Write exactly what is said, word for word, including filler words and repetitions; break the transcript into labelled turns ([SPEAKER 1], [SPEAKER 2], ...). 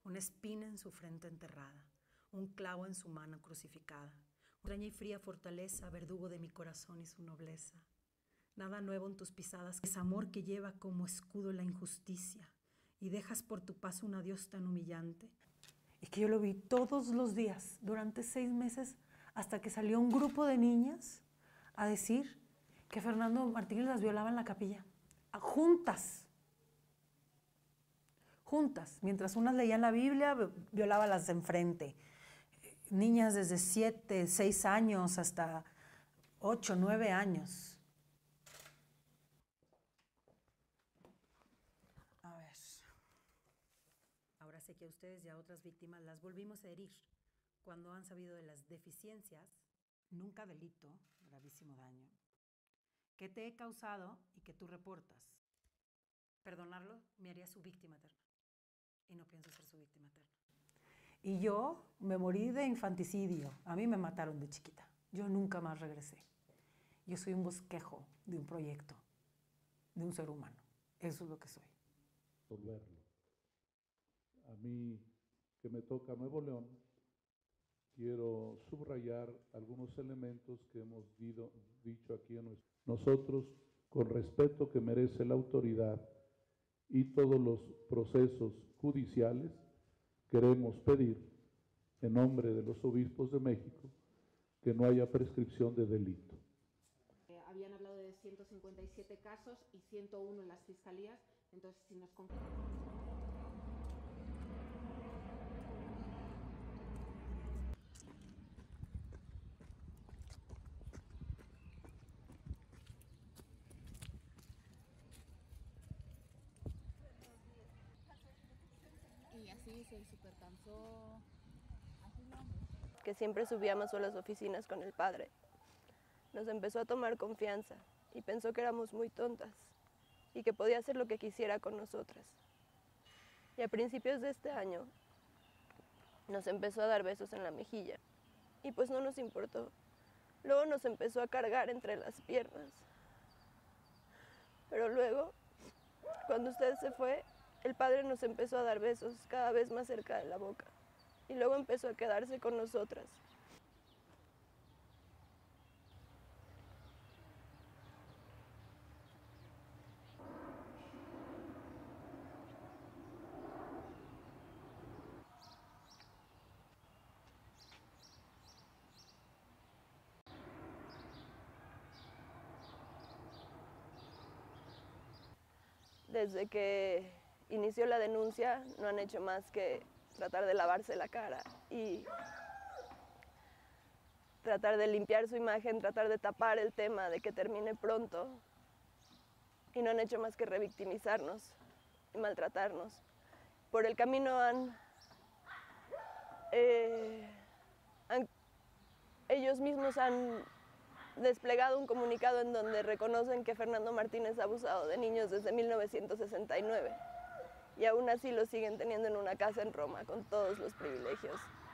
[SPEAKER 1] una espina en su frente enterrada, un clavo en su mano crucificada, extraña y fría fortaleza, verdugo de mi corazón y su nobleza. Nada nuevo en tus pisadas, es amor que lleva como escudo la injusticia, y dejas por tu paso un adiós tan humillante. Y que yo lo vi todos los días, durante seis meses, hasta que salió un grupo de niñas a decir que Fernando Martínez las violaba en la capilla, juntas, juntas, mientras unas leían la Biblia, violaba las de enfrente. Niñas desde siete, seis años hasta ocho, nueve años. A ver. Ahora sé que a ustedes y a otras víctimas las volvimos a herir cuando han sabido de las deficiencias, nunca delito, gravísimo daño, que te he causado y que tú reportas. Perdonarlo me haría su víctima eterna. Y no pienso ser su víctima eterna. Y yo me morí de infanticidio. A mí me mataron de chiquita. Yo nunca más regresé. Yo soy un bosquejo de un proyecto, de un ser humano. Eso es lo que soy.
[SPEAKER 2] Verlo. A mí, que me toca Nuevo León, quiero subrayar algunos elementos que hemos dido, dicho aquí en nuestro. Nosotros, con respeto que merece la autoridad y todos los procesos judiciales, queremos pedir, en nombre de los obispos de México, que no haya prescripción de delito.
[SPEAKER 3] Eh, habían hablado de ciento cincuenta y siete casos y ciento uno en las fiscalías, entonces si nos confirman.
[SPEAKER 4] Y así se super cansó.
[SPEAKER 5] Que siempre subíamos a las oficinas con el padre. Nos empezó a tomar confianza y pensó que éramos muy tontas y que podía hacer lo que quisiera con nosotras. Y a principios de este año nos empezó a dar besos en la mejilla y pues no nos importó. Luego nos empezó a cargar entre las piernas. Pero luego, cuando usted se fue, el padre nos empezó a dar besos cada vez más cerca de la boca. Y luego empezó a quedarse con nosotras. Desde que inició la denuncia, no han hecho más que tratar de lavarse la cara y tratar de limpiar su imagen, tratar de tapar el tema de que termine pronto. Y no han hecho más que revictimizarnos y maltratarnos. Por el camino han, eh, han ellos mismos han desplegado un comunicado en donde reconocen que Fernando Martínez ha abusado de niños desde mil novecientos sesenta y nueve y aún así lo siguen teniendo en una casa en Roma con todos los privilegios.